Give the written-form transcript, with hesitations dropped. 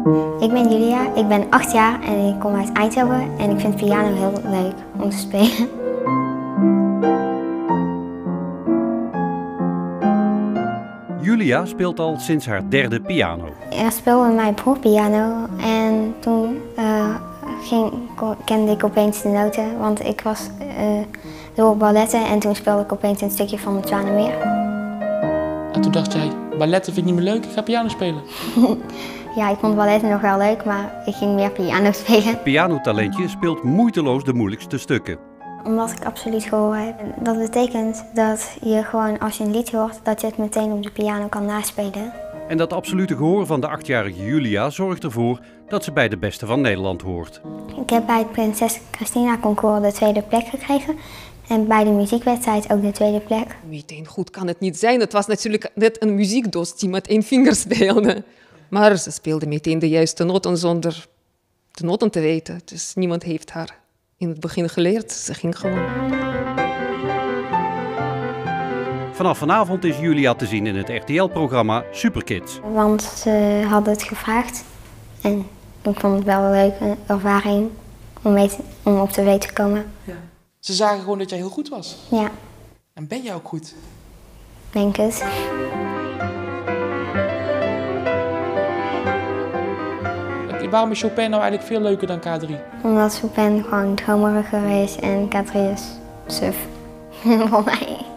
Ik ben Julia, ik ben 8 jaar en ik kom uit Eindhoven en ik vind piano heel leuk om te spelen. Julia speelt al sinds haar 3e piano. Er speelde mijn broer piano en toen kende ik opeens de noten, want ik was door balletten en toen speelde ik opeens een stukje van het Zwanemeer. En toen dacht jij, balletten vind ik niet meer leuk, ik ga piano spelen. Ja, ik vond balletten nog wel leuk, maar ik ging meer piano spelen. Het pianotalentje speelt moeiteloos de moeilijkste stukken. Omdat ik absoluut gehoor heb. Dat betekent dat je gewoon als je een lied hoort, dat je het meteen op de piano kan naspelen. En dat absolute gehoor van de 8-jarige Julia zorgt ervoor dat ze bij de beste van Nederland hoort. Ik heb bij het Prinses Christina Concours de 2e plek gekregen. En bij de muziekwedstrijd ook de 2e plek. Meteen goed kan het niet zijn. Het was natuurlijk net een muziekdoos die met 1 vinger speelde. Maar ze speelde meteen de juiste noten zonder de noten te weten. Dus niemand heeft haar in het begin geleerd. Ze ging gewoon. Vanaf vanavond is Julia te zien in het RTL-programma Superkids. Want ze hadden het gevraagd. En ik vond het wel een leuke ervaring om op te weten te komen. Ja. Ze zagen gewoon dat jij heel goed was. Ja. En ben jij ook goed? Denk het. Waarom is Chopin nou eigenlijk veel leuker dan K3? Omdat Chopin gewoon dromeriger is en K3 is suf. Voor mij.